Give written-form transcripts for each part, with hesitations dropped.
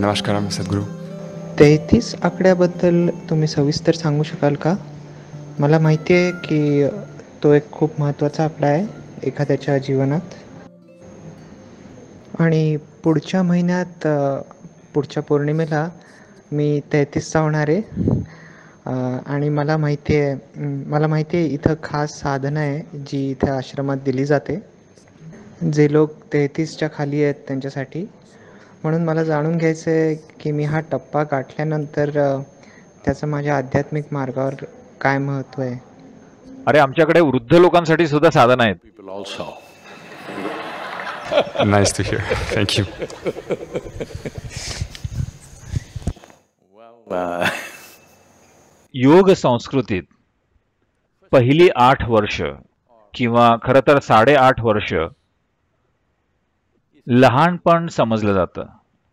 नमस्कार आम्ही सद्गुरू. 33 आकड्याबद्दल तुम्ही सविस्तर सांगू शकाल का? मला माहिती आहे की तो एक खूप महत्त्वाचा आकडा आहे एखाद्याच्या जीवनात. आणि पुढच्या महिन्यात पुढच्या पौर्णिमेला मी 33चा होणार आहे. आणि मला माहिती आहे इथं खास साधनं आहे जी इथं आश्रमात दिली जाते, जे लोक 33च्या खाली आहेत त्यांच्यासाठी. म्हणून मला जाणून घ्यायचं आहे की मी हा टप्पा गाठल्यानंतर त्याचं माझ्या आध्यात्मिक मार्गावर काय महत्त्व आहे. अरे आमच्याकडे वृद्ध लोकांसाठी सुद्धा साधन आहेत. People also. Nice to hear. Thank you. योग संस्कृतीत पहिली 8 वर्ष किंवा खरं तर 8.5 वर्ष लहानपण समजलं जातं,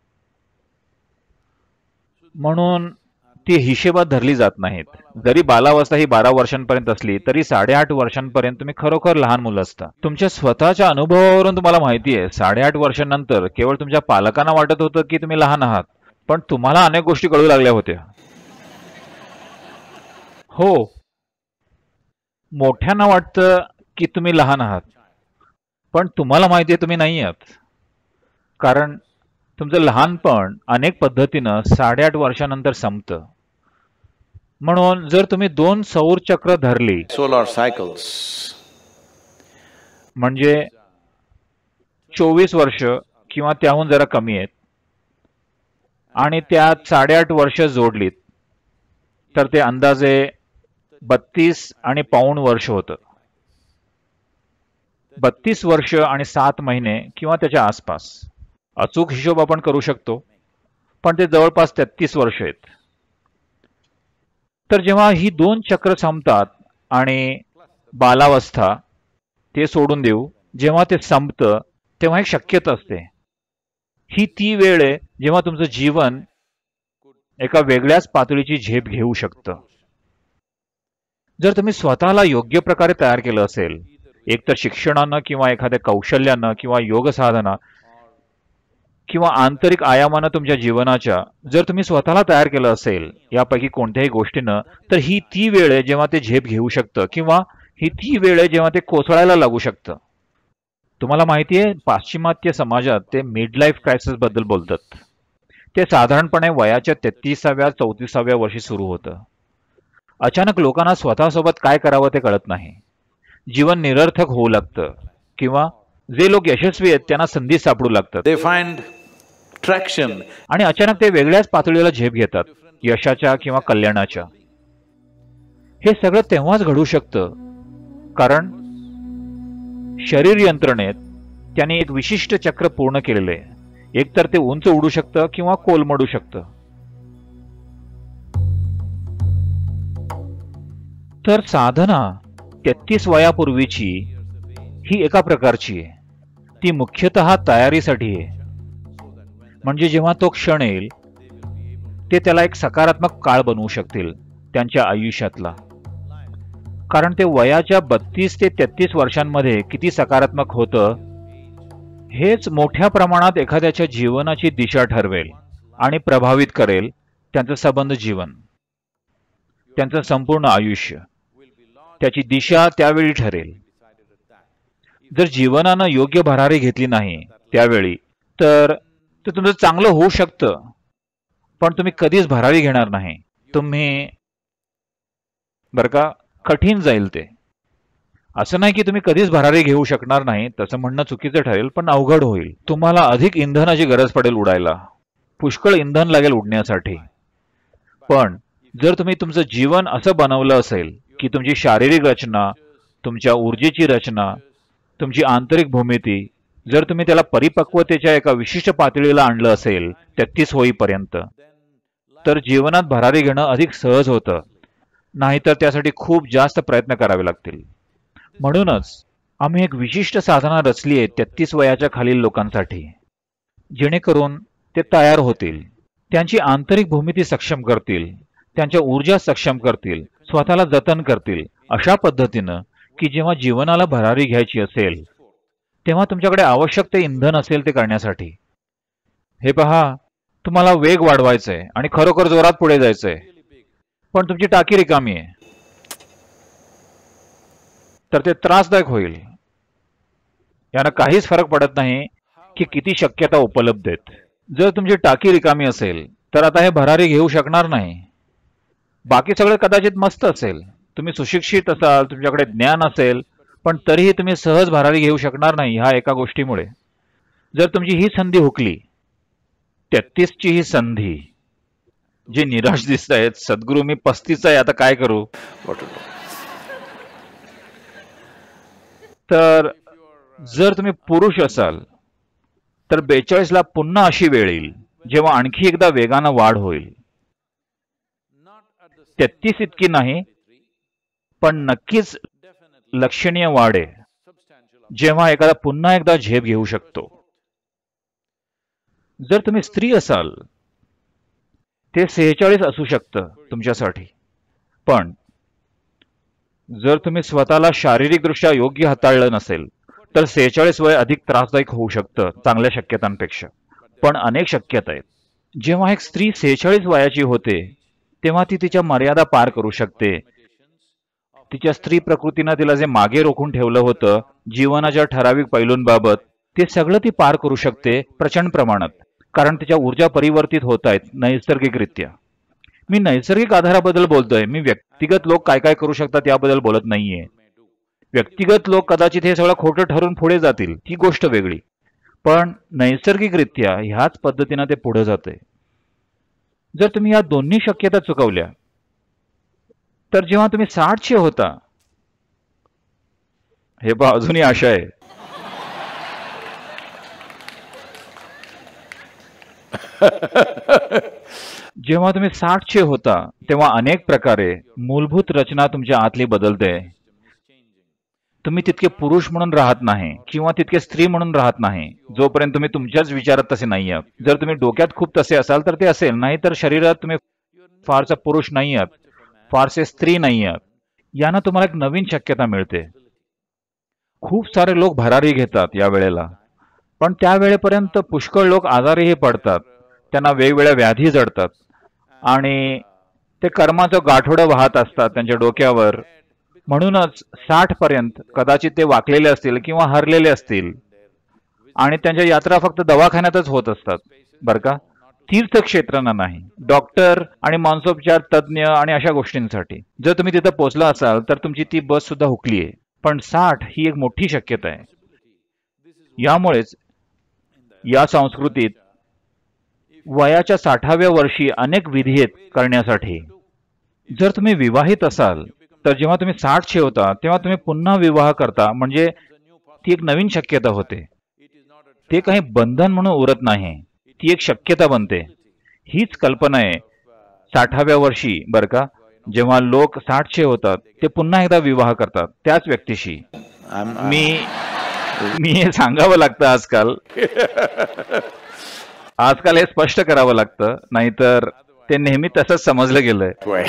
म्हणून ती हिशेबात धरली जात नाहीत. जरी बालावस्था ही 12 वर्षांपर्यंत असली तरी 8.5 वर्षांपर्यंत तुम्ही खरोखर लहान मुलं असता. तुमच्या स्वतःच्या अनुभवावरून तुम्हाला माहिती आहे 8.5 वर्षांनंतर केवळ तुमच्या पालकांना वाटत होतं की तुम्ही लहान आहात, पण तुम्हाला अनेक गोष्टी कळू लागल्या होत्या. हो, मोठ्यांना वाटतं की तुम्ही लहान आहात, पण तुम्हाला माहिती आहे तुम्ही नाही आहात. कारण तुमचं लहानपण अनेक पद्धतीनं 8.5 वर्षानंतर संपतं. म्हणून जर तुम्ही 2 सौर चक्र धरली, Solar cycles. म्हणजे 24 वर्ष किंवा त्याहून जरा कमी आहेत, आणि त्यात 8.5 वर्ष जोडलीत तर ते अंदाजे 32 आणि पाऊण वर्ष होतं. 32 वर्ष आणि 7 महिने किंवा त्याच्या आसपास. अचूक हिशोब आपण करू शकतो, पण ते जवळपास 33 वर्ष आहेत. तर जेव्हा ही 2 चक्र संपतात आणि बालावस्था ते सोडून देऊ, जेव्हा ते संपतं तेव्हा एक शक्यता असते. ही ती वेळ आहे जेव्हा तुमचं जीवन एका वेगळ्याच पातळीची झेप घेऊ शकतं. जर तुम्ही स्वतःला योग्य प्रकारे तयार केलं असेल, एकतर शिक्षणानं किंवा एखाद्या कौशल्यानं किंवा योग साधना किंवा आंतरिक आयामानं तुमच्या जीवनाच्या जर तुम्ही स्वतःला तयार केलं असेल यापैकी कोणत्याही गोष्टीनं, तर ही ती वेळ आहे जेव्हा ते झेप घेऊ शकतं, किंवा ही ती वेळ आहे जेव्हा ते कोसळायला लागू शकतं. तुम्हाला माहिती आहे पाश्चिमात्य समाजात ते मिड लाईफ क्रायसिस बद्दल बोलतात. ते साधारणपणे वयाच्या 33व्या-34व्या वर्षी सुरू होतं. अचानक लोकांना स्वतःसोबत काय करावं ते कळत नाही. जीवन निरर्थक होऊ लागतं, किंवा जे लोक यशस्वी आहेत त्यांना संधी सापडू लागतात. They find traction. आणि अचानक ते वेगळ्याच पातळीला झेप घेतात, यशाच्या किंवा कल्याणाच्या. हे सगळं तेव्हाच घडू शकतं कारण शरीर यंत्रणेत त्यांनी एक विशिष्ट चक्र पूर्ण केलेलं आहे. एकतर ते उंच उडू शकतं किंवा कोलमडू शकतं. तर साधना 33 वयापूर्वीची ही एका प्रकारची आहे. ती मुख्यतः तयारीसाठी आहे. म्हणजे जेव्हा तो क्षण येईल ते त्याला एक सकारात्मक काळ बनवू शकतील त्यांच्या आयुष्यातला. कारण ते वयाच्या 32 ते 33 वर्षांमध्ये किती सकारात्मक होतं हेच मोठ्या प्रमाणात एखाद्याच्या जीवनाची दिशा ठरवेल आणि प्रभावित करेल त्यांचं संबंध जीवन, त्यांचं संपूर्ण आयुष्य. त्याची दिशा त्यावेळी ठरेल. जर जीवनानं योग्य भरारी घेतली नाही त्यावेळी तर तुमचं चांगलं होऊ शकतं, पण तुम्ही कधीच भरारी घेणार नाही. तुम्ही बरं का, कठीण जाईल ते. असं नाही की तुम्ही कधीच भरारी घेऊ शकणार नाही, तसं म्हणणं चुकीचं ठरेल, पण अवघड होईल. तुम्हाला अधिक इंधनाची गरज पडेल उडायला. पुष्कळ इंधन लागेल उडण्यासाठी. पण जर तुम्ही तुमचं जीवन असं बनवलं असेल की तुमची शारीरिक रचना, तुमच्या ऊर्जेची रचना, तुमची आंतरिक भूमिती जर तुम्ही त्याला परिपक्वतेच्या एका विशिष्ट पातळीला आणलं असेल 33 होईपर्यंत, तर जीवनात भरारी घेणं अधिक सहज होतं. नाहीतर त्यासाठी खूप जास्त प्रयत्न करावे लागतील. म्हणूनच आम्ही एक विशिष्ट साधना रचली आहे 33 वयाच्या खालील लोकांसाठी, जेणेकरून ते तयार होतील, त्यांची आंतरिक भूमिती सक्षम करतील, त्यांच्या ऊर्जा सक्षम करतील, स्वतःला जतन करतील अशा पद्धतीनं की जेव्हा जीवनाला भरारी घ्यायची असेल तेव्हा तुमच्याकडे आवश्यक ते इंधन असेल ते करण्यासाठी. हे पहा, तुम्हाला वेग वाढवायचा आहे आणि खरोखर जोरात पुढे जायचंय, पण तुमची टाकी रिकामी आहे, तर ते त्रासदायक होईल. यानं काहीच फरक पडत नाही की किती शक्यता उपलब्ध आहेत. जर तुमची टाकी रिकामी असेल तर आता हे भरारी घेऊ शकणार नाही. बाकी सगळं कदाचित मस्त असेल, तुम्ही सुशिक्षित असाल, तुमच्याकडे ज्ञान असेल, पण तरीही तुम्ही सहज भरारी घेऊ शकणार नाही ह्या एका गोष्टीमुळे. जर तुमची ही संधी हुकली, 33ची ही संधी, जे निराश दिसत आहेत, सद्गुरू मी 35 आहे, आता काय करू? What to do? तर जर तुम्ही पुरुष असाल तर 42ला पुन्हा अशी वेळ येईल जेव्हा आणखी एकदा वेगानं वाढ होईल. 33 इतकी नाही, पण नक्कीच लक्षणीय वाढ आहे, जेव्हा एखादा पुन्हा एकदा झेप घेऊ शकतो. जर तुम्ही स्त्री असाल, ते 46 असू शकतं तुमच्यासाठी, पण जर तुम्ही स्वतःला शारीरिकदृष्ट्या योग्य हाताळलं नसेल तर 46 वय अधिक त्रासदायक होऊ शकतं चांगल्या शक्यतांपेक्षा. पण अनेक शक्यता आहेत. जेव्हा एक स्त्री 46 वयाची होते तेव्हा ती तिच्या मर्यादा पार करू शकते. तिच्या स्त्री प्रकृतीनं तिला जे मागे रोखून ठेवलं होतं जीवनाच्या ठराविक पैलूंबाबत, ते सगळं ती पार करू शकते प्रचंड प्रमाणात, कारण तिच्या ऊर्जा परिवर्तित होत आहेत नैसर्गिकरित्या. मी नैसर्गिक आधाराबद्दल बोलतोय, मी व्यक्तिगत लोक काय काय करू शकतात याबद्दल बोलत नाहीये. व्यक्तिगत लोक कदाचित हे सगळं खोटं ठरून पुढे जातील, ही गोष्ट वेगळी, पण नैसर्गिकरित्या ह्याच पद्धतीनं ते पुढे जाते. जर तुम्ही या दोन्ही शक्यता चुकवल्या तर जेव्हा तुम्ही 60चे होता, हे पहा अजूनही आशा आहे, जेव्हा तुम्ही 60चे होता तेव्हा अनेक प्रकारे मूलभूत रचना तुमच्या आतली बदलते. तुम्ही तितके पुरुष म्हणून राहत नाही किंवा तितके स्त्री म्हणून राहत नाही जोपर्यंत तुम्ही तुमच्याच विचारात तसे नाही आहात. जर तुम्ही डोक्यात खूप तसे असाल तर ते असेल, नाही तर शरीरात तुम्ही फारसा पुरुष नाही आहात, फारसे स्त्री नाही आहात. यानं तुम्हाला एक नवीन शक्यता मिळते. खूप सारे लोक भरारी घेतात या वेळेला, पण त्या वेळेपर्यंत पुष्कळ लोक आजारीही पडतात, त्यांना वेगवेगळ्या व्याधी जडतात आणि ते कर्माचं गाठोडं वाहत असतात त्यांच्या डोक्यावर. म्हणूनच 60 पर्यंत कदाचित ते वाकलेले असतील किंवा हरलेले असतील आणि त्यांच्या यात्रा फक्त दवाखान्यातच होत असतात, बरं का, तीर्थक्षेत्रांना नाही, डॉक्टर आणि मानसोपचार तज्ज्ञ आणि अशा गोष्टींसाठी. जर तुम्ही तिथं पोहोचला असाल तर तुमची ती बस सुद्धा हुकली आहे, पण 60 ही एक मोठी शक्यता आहे. यामुळेच या संस्कृतीत वयाच्या 60व्या वर्षी अनेक विधी आहेत करण्यासाठी. जर तुम्ही विवाहित असाल तर जेव्हा तुम्ही 60चे होता तेव्हा तुम्ही पुन्हा विवाह करता, म्हणजे ती एक नवीन शक्यता होते. ते काही बंधन म्हणून उरत नाही, ती एक शक्यता बनते. हीच कल्पना आहे 60व्या वर्षी, बरं का, जेव्हा लोक 60चे होतात ते पुन्हा एकदा विवाह करतात त्याच व्यक्तीशी. मी हे सांगावं लागतं आजकाल हे स्पष्ट करावं लागतं, नाहीतर ते नेहमी तसंच समजलं गेलंय.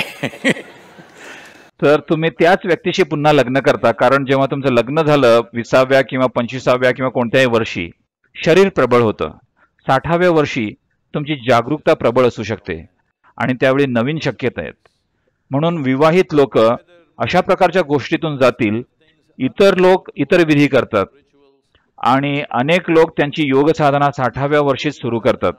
तर तुम्ही त्याच व्यक्तीशी पुन्हा लग्न करता, कारण जेव्हा तुमचं लग्न झालं 20व्या किंवा 25व्या किंवा कोणत्याही वर्षी शरीर प्रबळ होतं. 60व्या वर्षी तुमची जागरूकता प्रबळ असू शकते आणि त्यावेळी नवीन शक्यता आहेत. म्हणून विवाहित लोक अशा प्रकारच्या गोष्टीतून जातील. इतर लोक इतर विधी करतात आणि अनेक लोक त्यांची योग साधना 60व्या वर्षीच सुरू करतात.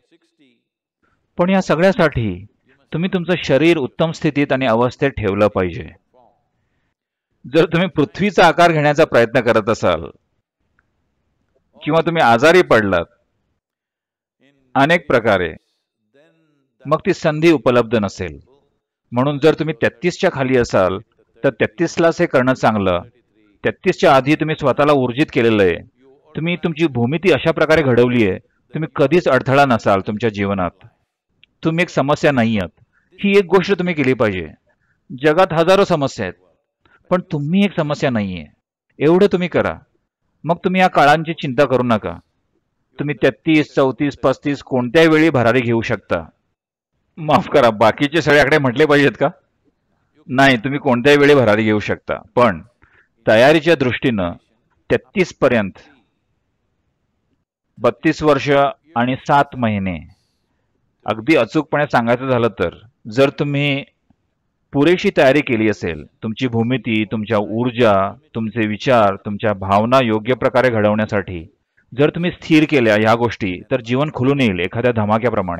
पण या सगळ्यासाठी तुम्ही तुमचं शरीर उत्तम स्थितीत आणि अवस्थेत ठेवलं पाहिजे. जर तुम्ही पृथ्वीचा आकार घेण्याचा प्रयत्न करत असाल किंवा तुम्ही आजारी पडलात अनेक प्रकारे, मग ती संधी उपलब्ध नसेल. म्हणून जर तुम्ही 33च्या खाली असाल तर 33लाच हे करणं चांगलं. 33च्या आधी तुम्ही स्वतःला ऊर्जित केलेलं आहे, तुम्ही तुमची भूमिती अशा प्रकारे घडवली आहे, तुम्ही कधीच अडथळा नसाल तुमच्या जीवनात, तुम्ही एक समस्या नाही आहात. ही एक गोष्ट तुम्ही केली पाहिजे. जगात हजारो समस्या आहेत, पण तुम्ही एक समस्या नाहीये, एवढं तुम्ही करा. मग तुम्ही या काळांची चिंता करू नका. तुम्ही 33, 34, 35 कोणत्याही वेळी भरारी घेऊ शकता. माफ करा, बाकीचे सगळे आकडे म्हटले पाहिजेत का? नाही, तुम्ही कोणत्याही वेळी भरारी घेऊ शकता, पण तयारीच्या दृष्टीनं 33 पर्यंत 32 वर्ष आणि 7 महिने अगदी अचूकपणे सांगायचं झालं तर जर तुम्ही पुरेशी तयारी केली असेल, तुमची भूमिती, तुमच्या ऊर्जा, तुमचे विचार, तुमच्या भावना योग्य प्रकारे घडवण्यासाठी जर तुम्ही स्थिर केल्या ह्या गोष्टी, तर जीवन खुलून येईल एखाद्या धमाक्याप्रमाणे.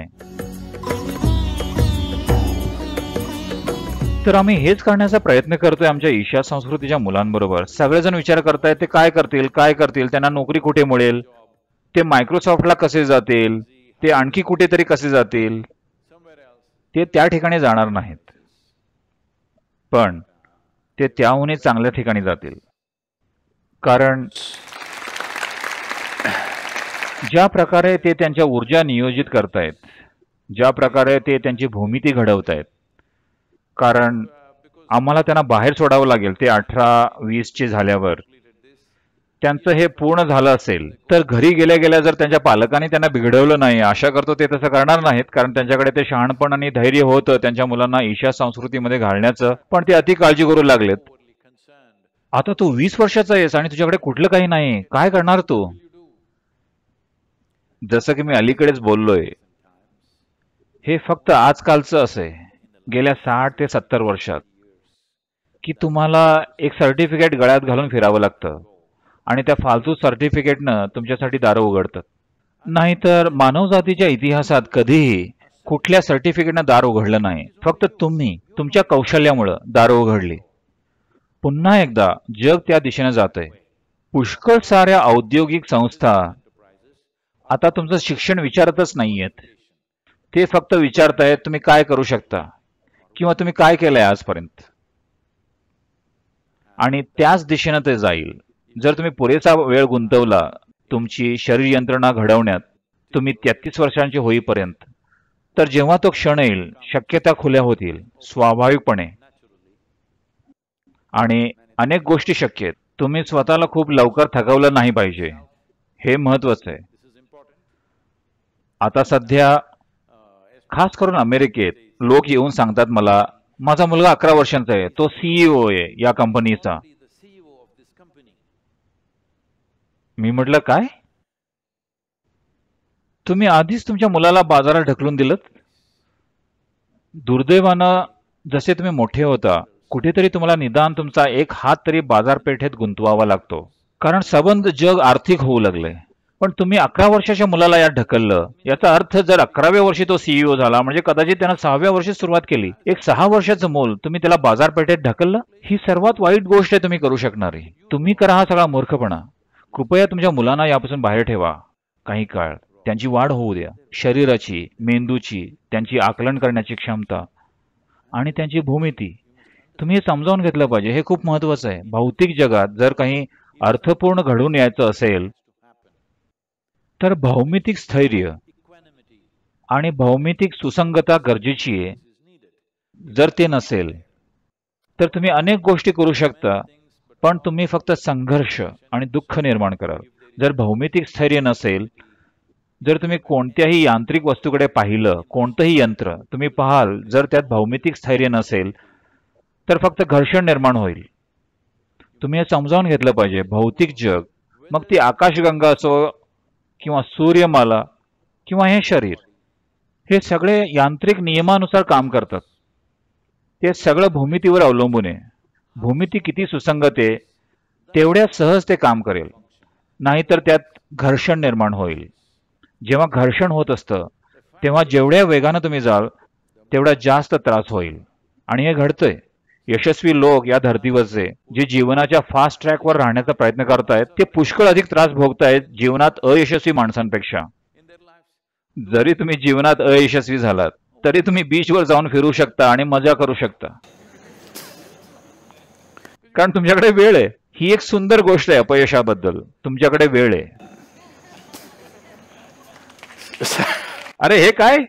तर आम्ही हेच करण्याचा प्रयत्न करतोय आमच्या ईशा संस्कृतीच्या मुलांबरोबर. सगळेजण विचार करतायत ते काय करतील, त्यांना नोकरी कुठे मिळेल, ते मायक्रोसॉफ्टला कसे जातील, ते आणखी कुठेतरी कसे जातील. ते त्या ठिकाणी जाणार नाहीत, पण ते त्याहूनही चांगल्या ठिकाणी जातील. कारण ज्या प्रकारे ते त्यांच्या ऊर्जा नियोजित करतायत, ज्या प्रकारे ते त्यांची भूमिती घडवतायत, कारण आम्हाला त्यांना बाहेर सोडावं लागेल. ते 18-20 चे झाल्यावर त्यांचं हे पूर्ण झालं असेल तर घरी गेल्या गेल्या जर त्यांच्या पालकांनी त्यांना बिघडवलं नाही, आशा करतो ते तसं करणार नाहीत, कारण त्यांच्याकडे ते शहाणपण आणि धैर्य होतं त्यांच्या मुलांना ईशा संस्कृतीमध्ये घालण्याचं, पण ते अति काळजी करू लागलेत. आता तू 20 वर्षाचा आहेस आणि तुझ्याकडे कुठलं काही नाही, काय करणार तू? जसं की मी अलीकडेच बोललोय, हे फक्त आजकालचं असं गेल्या 60 ते 70 वर्षात की तुम्हाला एक सर्टिफिकेट गळ्यात घालून फिरावं लागतं आणि त्या फालतू सर्टिफिकेटनं तुमच्यासाठी दारं उघडतात. नाहीतर मानवजातीच्या इतिहासात कधीही कुठल्या सर्टिफिकेटनं दार उघडलं नाही, फक्त तुम्ही तुमच्या कौशल्यामुळं दारं उघडली. पुन्हा एकदा जग त्या दिशेने जातंय. पुष्कळ साऱ्या औद्योगिक संस्था आता तुमचं शिक्षण विचारतच नाहीयेत. ते फक्त विचारतायत तुम्ही काय करू शकता किंवा तुम्ही काय केलंय आजपर्यंत, आणि त्याच दिशेनं ते जाईल. जर तुम्ही पुरेसा वेळ गुंतवला तुमची शरीर यंत्रणा घडवण्यात, तुम्ही 33 वर्षांचे होईपर्यंत, तर जेव्हा तो क्षण येईल शक्यता खुल्या होतील स्वाभाविकपणे, आणि अनेक गोष्टी शक्य आहेत. तुम्ही स्वतःला खूप लवकर थकवलं नाही पाहिजे, हे महत्वाचं आहे. आता सध्या खास करून अमेरिकेत लोक येऊन सांगतात मला, माझा मुलगा 11 वर्षांचा आहे, तो CEO आहे या कंपनीचा. मी म्हटलं काय? तुम्ही आधीच तुमच्या मुलाला बाजारात ढकलून दिलं? दुर्दैवानं जसे तुम्ही मोठे होता, कुठेतरी तुम्हाला निदान तुमचा एक हात तरी बाजारपेठेत गुंतवावा लागतो, कारण सबंध जग आर्थिक होऊ लागले. पण तुम्ही 11 वर्षाच्या मुलाला यात ढकललं. याचा अर्थ जर 11व्या वर्षी तो CEO झाला म्हणजे कदाचित त्यानं 6व्या वर्षी सुरुवात केली. एक 6 वर्षाचं मूल तुम्ही त्याला बाजारपेठेत ढकललं. ही सर्वात वाईट गोष्ट आहे तुम्ही करू शकणारी. तुम्ही करा हा सगळा मूर्खपणा. कृपया तुमच्या मुलांना यापासून बाहेर ठेवा काही काळ. त्यांची वाढ होऊ द्या, शरीराची, मेंदूची, त्यांची आकलन करण्याची क्षमता आणि त्यांची भूमिती. तुम्ही हे समजावून घेतलं पाहिजे, हे खूप महत्वाचं आहे. भौतिक जगात जर काही अर्थपूर्ण घडून यायचं असेल तर भौमितिक स्थैर्य आणि भौमितिक सुसंगता गरजेची आहे. जर ते नसेल तर तुम्ही अनेक गोष्टी करू शकता, पण तुम्ही फक्त संघर्ष आणि दुःख निर्माण कराल. जर भौमितिक स्थैर्य नसेल, जर तुम्ही कोणत्याही यांत्रिक वस्तूकडे पाहिलं, कोणतंही यंत्र तुम्ही पाहाल, जर त्यात भौमितिक स्थैर्य नसेल तर फक्त घर्षण निर्माण होईल. तुम्ही हे समजावून घेतलं पाहिजे. भौतिक जग, मग ती आकाशगंगा असो किंवा सूर्यमाला किंवा हे शरीर, हे सगळे यांत्रिक नियमानुसार काम करतात. ते सगळं भूमितीवर अवलंबून आहे. भूमिती किती सुसंगत आहे तेवढ्या सहज ते काम करेल, नाहीतर त्यात घर्षण निर्माण होईल. जेव्हा घर्षण होत असतं तेव्हा जेवढ्या वेगानं तुम्ही जाल तेवढा जास्त त्रास होईल. आणि हे घडतंय. यशस्वी लोक या धर्तीवरचे जे जीवनाच्या फास्ट ट्रॅकवर राहण्याचा प्रयत्न करतायत ते पुष्कळ अधिक त्रास भोगतायत जीवनात अयशस्वी माणसांपेक्षा. जरी तुम्ही जीवनात अयशस्वी झालात तरी तुम्ही बीचवर जाऊन फिरू शकता आणि मजा करू शकता, कारण तुमच्याकडे वेळ आहे. ही एक सुंदर गोष्ट आहे अपयशाबद्दल. तुमच्याकडे वेळ आहे. अरे हे काय?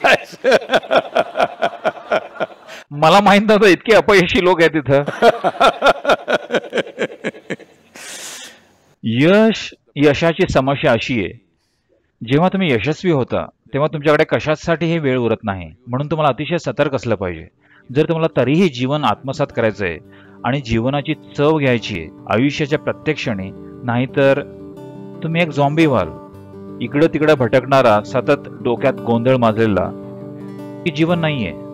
मला माहित नव्हतं इतके अपयशी लोक आहेत तिथं. यशाची समस्या अशी आहे, जेव्हा तुम्ही यशस्वी होता तेव्हा तुमच्याकडे कशासाठी हे वेळ उरत नाही. म्हणून तुम्हाला अतिशय सतर्क असलं पाहिजे. जर तुम्हाला तरीही जीवन आत्मसात करायचंय आणि जीवनाची चव घ्यायची आहे आयुष्याच्या प्रत्येक क्षणी, नाहीतर तुम्ही एक झॉम्बी व्हाल, इकडं तिकडं भटकणारा, सतत डोक्यात गोंधळ माजलेला, की जीवन नाहीये.